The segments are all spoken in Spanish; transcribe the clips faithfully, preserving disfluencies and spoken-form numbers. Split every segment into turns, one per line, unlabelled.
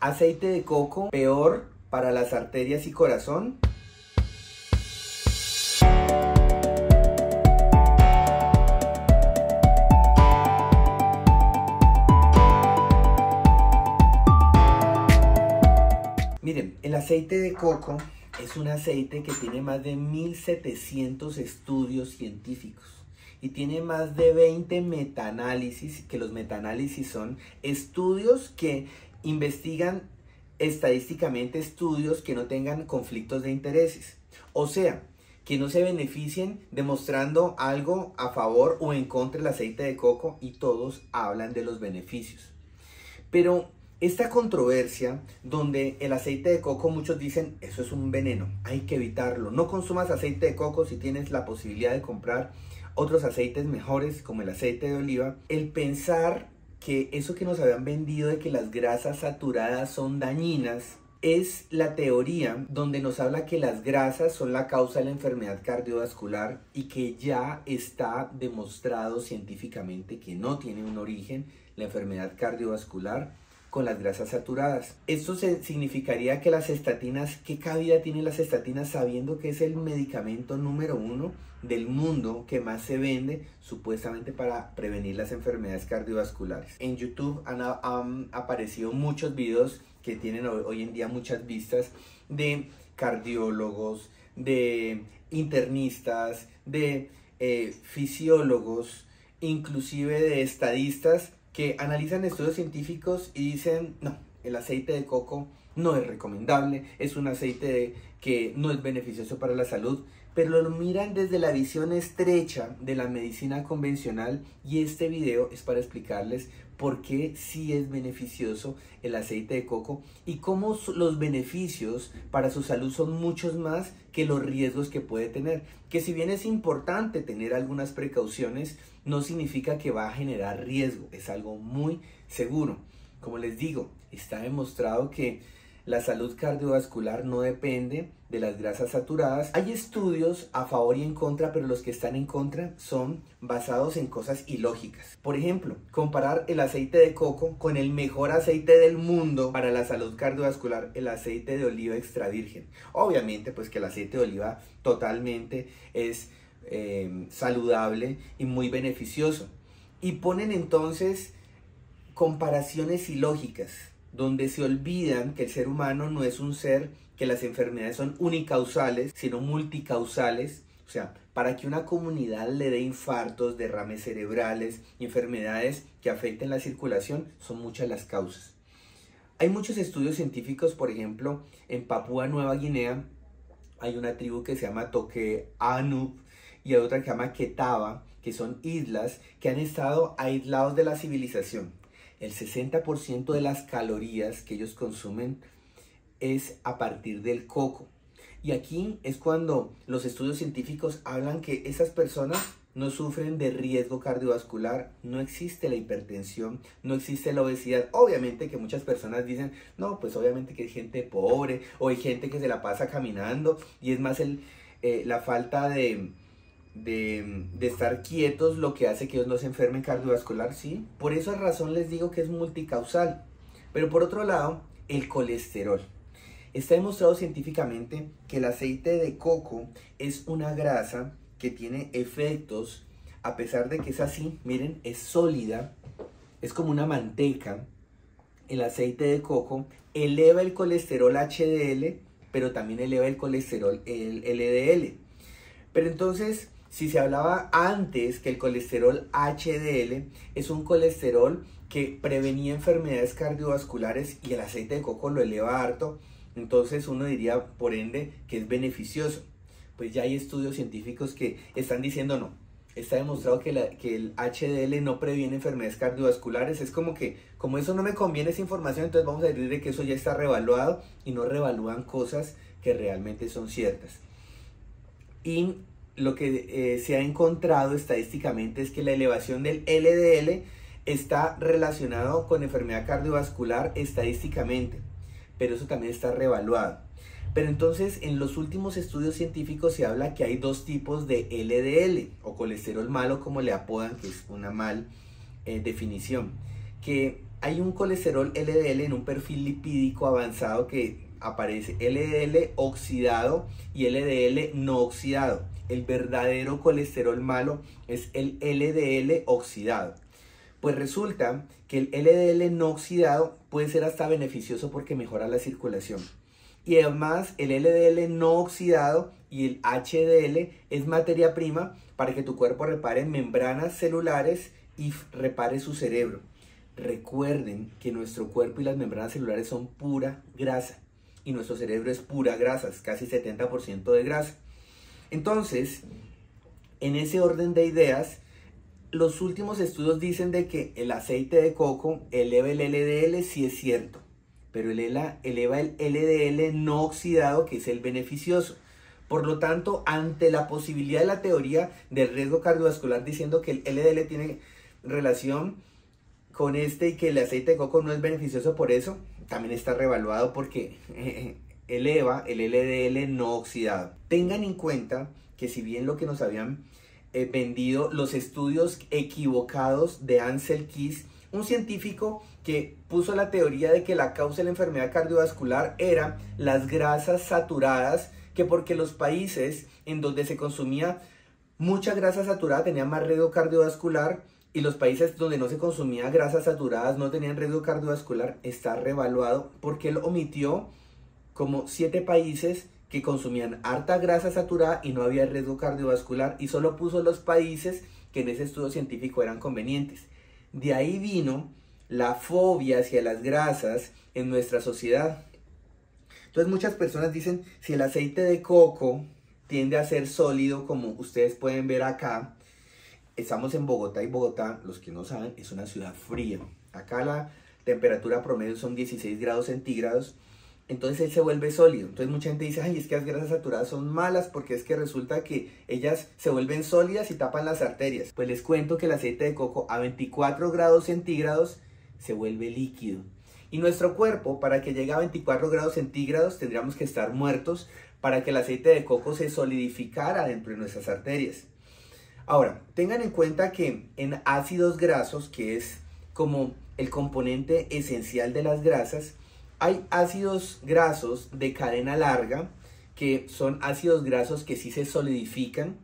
Aceite de coco, peor para las arterias y corazón. Miren, el aceite de coco es un aceite que tiene más de mil setecientos estudios científicos y tiene más de veinte metaanálisis, que los metaanálisis son estudios que investigan estadísticamente estudios que no tengan conflictos de intereses, o sea, que no se beneficien demostrando algo a favor o en contra del aceite de coco, y todos hablan de los beneficios. Pero esta controversia donde el aceite de coco, muchos dicen, eso es un veneno, hay que evitarlo, no consumas aceite de coco si tienes la posibilidad de comprar otros aceites mejores como el aceite de oliva. El pensar que eso que nos habían vendido de que las grasas saturadas son dañinas es la teoría donde nos habla que las grasas son la causa de la enfermedad cardiovascular y que ya está demostrado científicamente que no tiene un origen la enfermedad cardiovascular con las grasas saturadas. Esto se, significaría que las estatinas, ¿qué cabida tienen las estatinas sabiendo que es el medicamento número uno del mundo que más se vende supuestamente para prevenir las enfermedades cardiovasculares? En YouTube han, han aparecido muchos videos que tienen hoy, hoy en día muchas vistas de cardiólogos, de internistas, de eh, fisiólogos, inclusive de estadistas que analizan estudios científicos y dicen, no, el aceite de coco no es recomendable, es un aceite de, que no es beneficioso para la salud, pero lo miran desde la visión estrecha de la medicina convencional, y este video es para explicarles por qué sí es beneficioso el aceite de coco y cómo los beneficios para su salud son muchos más que los riesgos que puede tener. Que si bien es importante tener algunas precauciones, no significa que va a generar riesgo, es algo muy seguro. Como les digo, está demostrado que la salud cardiovascular no depende de las grasas saturadas. Hay estudios a favor y en contra, pero los que están en contra son basados en cosas ilógicas. Por ejemplo, comparar el aceite de coco con el mejor aceite del mundo para la salud cardiovascular, el aceite de oliva extra virgen. Obviamente, pues que el aceite de oliva totalmente es eh, saludable y muy beneficioso. Y ponen entonces comparaciones ilógicas, donde se olvidan que el ser humano no es un ser, que las enfermedades son unicausales, sino multicausales. O sea, para que una comunidad le dé infartos, derrames cerebrales, enfermedades que afecten la circulación, son muchas las causas. Hay muchos estudios científicos, por ejemplo, en Papúa Nueva Guinea, hay una tribu que se llama Tokeanub y hay otra que se llama Ketava, que son islas que han estado aislados de la civilización. El sesenta por ciento de las calorías que ellos consumen es a partir del coco. Y aquí es cuando los estudios científicos hablan que esas personas no sufren de riesgo cardiovascular, no existe la hipertensión, no existe la obesidad. Obviamente que muchas personas dicen, no, pues obviamente que hay gente pobre o hay gente que se la pasa caminando y es más el, eh, la falta de... De, de estar quietos lo que hace que ellos no se enfermen cardiovascular, sí. Por esa razón les digo que es multicausal. Pero por otro lado, el colesterol. Está demostrado científicamente que el aceite de coco es una grasa que tiene efectos, a pesar de que es así, miren, es sólida, es como una manteca. El aceite de coco eleva el colesterol H D L, pero también eleva el colesterol L D L. Pero entonces, si se hablaba antes que el colesterol H D L es un colesterol que prevenía enfermedades cardiovasculares y el aceite de coco lo eleva harto, entonces uno diría, por ende, que es beneficioso. Pues ya hay estudios científicos que están diciendo no. Está demostrado que, la, que el H D L no previene enfermedades cardiovasculares. Es como que, como eso no me conviene esa información, entonces vamos a decir de que eso ya está revaluado y no revalúan cosas que realmente son ciertas. Y lo que eh, se ha encontrado estadísticamente es que la elevación del L D L está relacionado con enfermedad cardiovascular estadísticamente, pero eso también está revaluado. Pero entonces en los últimos estudios científicos se habla que hay dos tipos de L D L o colesterol malo, como le apodan, que es una mal eh, definición, que hay un colesterol L D L en un perfil lipídico avanzado que aparece L D L oxidado y L D L no oxidado. El verdadero colesterol malo es el L D L oxidado. Pues resulta que el L D L no oxidado puede ser hasta beneficioso porque mejora la circulación. Y además el L D L no oxidado y el H D L es materia prima para que tu cuerpo repare membranas celulares y repare su cerebro. Recuerden que nuestro cuerpo y las membranas celulares son pura grasa y nuestro cerebro es pura grasa, es casi setenta por ciento de grasa. Entonces, en ese orden de ideas, los últimos estudios dicen de que el aceite de coco eleva el L D L, sí es cierto, pero eleva, eleva el L D L no oxidado, que es el beneficioso. Por lo tanto, ante la posibilidad de la teoría del riesgo cardiovascular diciendo que el L D L tiene relación con este y que el aceite de coco no es beneficioso por eso, también está revaluado porque eh, eleva el L D L no oxidado. Tengan en cuenta que si bien lo que nos habían eh, vendido los estudios equivocados de Ansel Keys, un científico que puso la teoría de que la causa de la enfermedad cardiovascular era las grasas saturadas, que porque los países en donde se consumía mucha grasa saturada tenían más riesgo cardiovascular y los países donde no se consumía grasas saturadas no tenían riesgo cardiovascular. Está revaluado porque él omitió como siete países que consumían harta grasa saturada y no había riesgo cardiovascular, y solo puso los países que en ese estudio científico eran convenientes. De ahí vino la fobia hacia las grasas en nuestra sociedad. Entonces muchas personas dicen, si el aceite de coco tiende a ser sólido, como ustedes pueden ver acá, estamos en Bogotá, y Bogotá, los que no saben, es una ciudad fría. Acá la temperatura promedio son dieciséis grados centígrados, entonces él se vuelve sólido. Entonces mucha gente dice, ay, es que las grasas saturadas son malas porque es que resulta que ellas se vuelven sólidas y tapan las arterias. Pues les cuento que el aceite de coco a veinticuatro grados centígrados se vuelve líquido. Y nuestro cuerpo, para que llegue a veinticuatro grados centígrados, tendríamos que estar muertos para que el aceite de coco se solidificara dentro de nuestras arterias. Ahora, tengan en cuenta que en ácidos grasos, que es como el componente esencial de las grasas, hay ácidos grasos de cadena larga, que son ácidos grasos que sí se solidifican,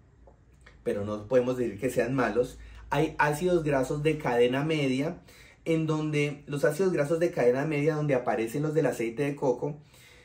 pero no podemos decir que sean malos. Hay ácidos grasos de cadena media, en donde los ácidos grasos de cadena media, donde aparecen los del aceite de coco,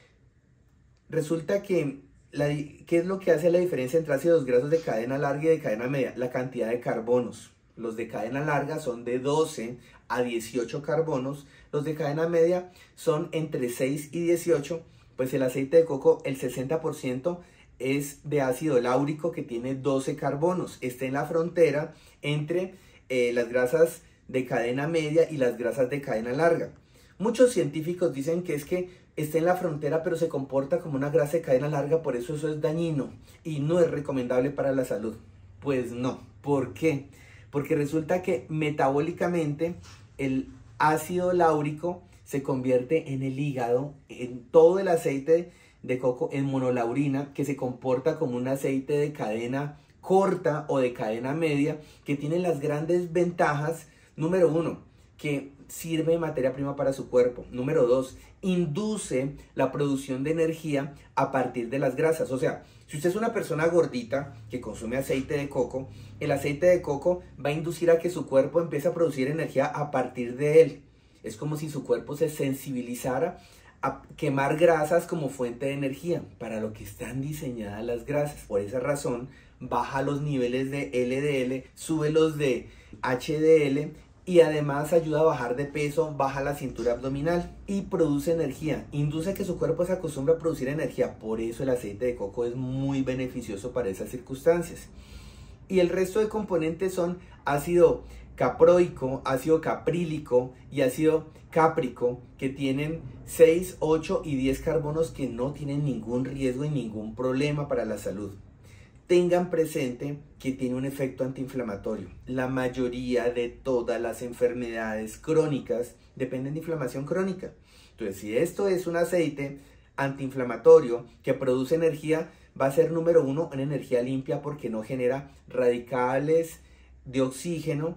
resulta que, la, ¿qué es lo que hace la diferencia entre ácidos grasos de cadena larga y de cadena media? La cantidad de carbonos. Los de cadena larga son de doce a dieciocho carbonos, los de cadena media son entre seis y dieciocho, pues el aceite de coco, el sesenta por ciento es de ácido láurico que tiene doce carbonos. Está en la frontera entre eh, las grasas de cadena media y las grasas de cadena larga. Muchos científicos dicen que es que está en la frontera pero se comporta como una grasa de cadena larga, por eso eso es dañino y no es recomendable para la salud. Pues no. ¿Por qué? Porque resulta que metabólicamente el ácido láurico se convierte en el hígado, en todo el aceite de coco, en monolaurina, que se comporta como un aceite de cadena corta o de cadena media, que tiene las grandes ventajas. Número uno, que sirve de materia prima para su cuerpo. Número dos, induce la producción de energía a partir de las grasas. O sea, si usted es una persona gordita que consume aceite de coco, el aceite de coco va a inducir a que su cuerpo empiece a producir energía a partir de él. Es como si su cuerpo se sensibilizara a quemar grasas como fuente de energía, para lo que están diseñadas las grasas. Por esa razón, baja los niveles de L D L, sube los de H D L, y además ayuda a bajar de peso, baja la cintura abdominal y produce energía. Induce que su cuerpo se acostumbre a producir energía. Por eso el aceite de coco es muy beneficioso para esas circunstancias. Y el resto de componentes son ácido caproico, ácido caprílico y ácido cáprico, que tienen seis, ocho y diez carbonos que no tienen ningún riesgo y ningún problema para la salud. Tengan presente que tiene un efecto antiinflamatorio. La mayoría de todas las enfermedades crónicas dependen de inflamación crónica. Entonces, si esto es un aceite antiinflamatorio que produce energía, va a ser número uno, una energía limpia porque no genera radicales de oxígeno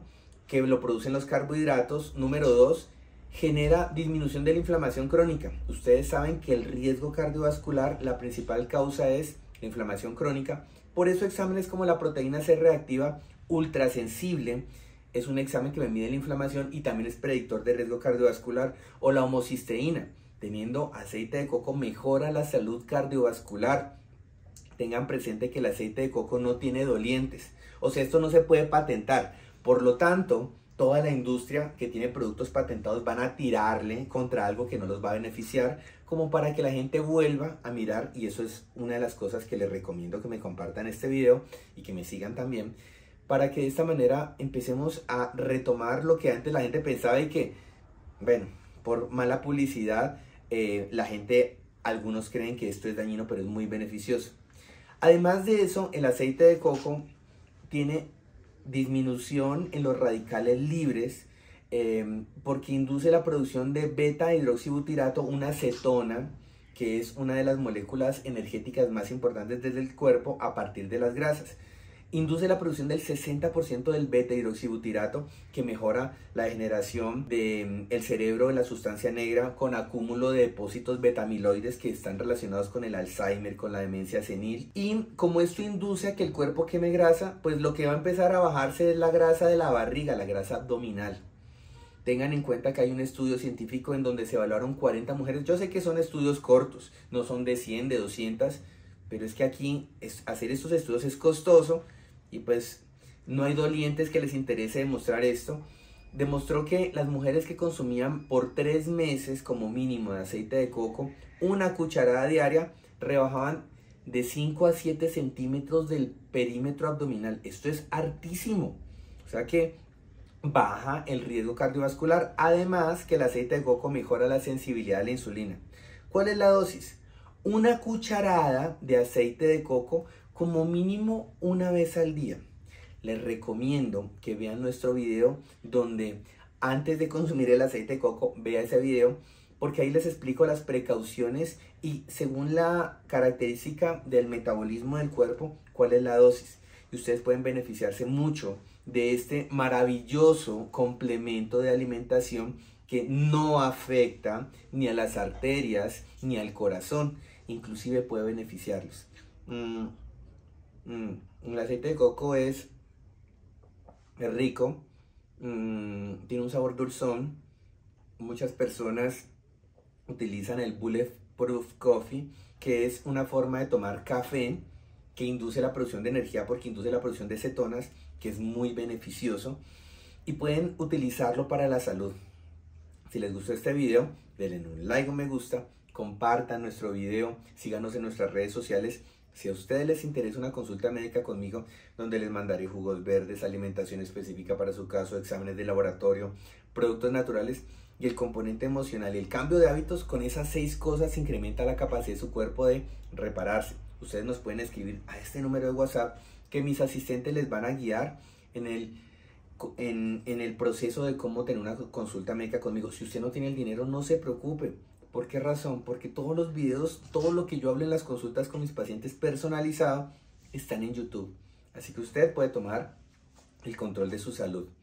que lo producen los carbohidratos. Número dos, genera disminución de la inflamación crónica. Ustedes saben que el riesgo cardiovascular, la principal causa es la inflamación crónica. Por eso exámenes como la proteína C reactiva ultrasensible es un examen que me mide la inflamación y también es predictor de riesgo cardiovascular. O la homocisteína, teniendo aceite de coco mejora la salud cardiovascular. Tengan presente que el aceite de coco no tiene dolientes, o sea, esto no se puede patentar. Por lo tanto, toda la industria que tiene productos patentados van a tirarle contra algo que no los va a beneficiar, como para que la gente vuelva a mirar. Y eso es una de las cosas que les recomiendo que me compartan este video y que me sigan también, para que de esta manera empecemos a retomar lo que antes la gente pensaba y que, bueno, por mala publicidad, eh, la gente, algunos creen que esto es dañino, pero es muy beneficioso. Además de eso, el aceite de coco tiene disminución en los radicales libres eh, porque induce la producción de beta hidroxibutirato, una cetona, que es una de las moléculas energéticas más importantes desde el cuerpo a partir de las grasas. Induce la producción del sesenta por ciento del beta hidroxibutirato, que mejora la degeneración del cerebro de la sustancia negra con acúmulo de depósitos betamiloides que están relacionados con el Alzheimer, con la demencia senil. Y como esto induce a que el cuerpo queme grasa, pues lo que va a empezar a bajarse es la grasa de la barriga, la grasa abdominal. Tengan en cuenta que hay un estudio científico en donde se evaluaron cuarenta mujeres. Yo sé que son estudios cortos, no son de cien, de doscientas, pero es que aquí es, hacer estos estudios es costoso. Y pues no hay dolientes que les interese demostrar esto. Demostró que las mujeres que consumían por tres meses como mínimo de aceite de coco, una cucharada diaria, rebajaban de cinco a siete centímetros del perímetro abdominal. Esto es hartísimo. O sea que baja el riesgo cardiovascular. Además que el aceite de coco mejora la sensibilidad a la insulina. ¿Cuál es la dosis? Una cucharada de aceite de coco como mínimo una vez al día. Les recomiendo que vean nuestro video donde antes de consumir el aceite de coco, vea ese video, porque ahí les explico las precauciones y según la característica del metabolismo del cuerpo, cuál es la dosis. Y ustedes pueden beneficiarse mucho de este maravilloso complemento de alimentación que no afecta ni a las arterias ni al corazón, inclusive puede beneficiarlos. Mm. Mm, el aceite de coco es, es rico, mm, tiene un sabor dulzón. Muchas personas utilizan el Bulletproof Coffee, que es una forma de tomar café que induce la producción de energía porque induce la producción de cetonas, que es muy beneficioso, y pueden utilizarlo para la salud. Si les gustó este video, denle un like o me gusta, compartan nuestro video, síganos en nuestras redes sociales. Si a ustedes les interesa una consulta médica conmigo, donde les mandaré jugos verdes, alimentación específica para su caso, exámenes de laboratorio, productos naturales y el componente emocional y el cambio de hábitos, con esas seis cosas se incrementa la capacidad de su cuerpo de repararse. Ustedes nos pueden escribir a este número de WhatsApp que mis asistentes les van a guiar en el, en, en el proceso de cómo tener una consulta médica conmigo. Si usted no tiene el dinero, no se preocupe. ¿Por qué razón? Porque todos los videos, todo lo que yo hablo en las consultas con mis pacientes personalizado, están en YouTube. Así que usted puede tomar el control de su salud.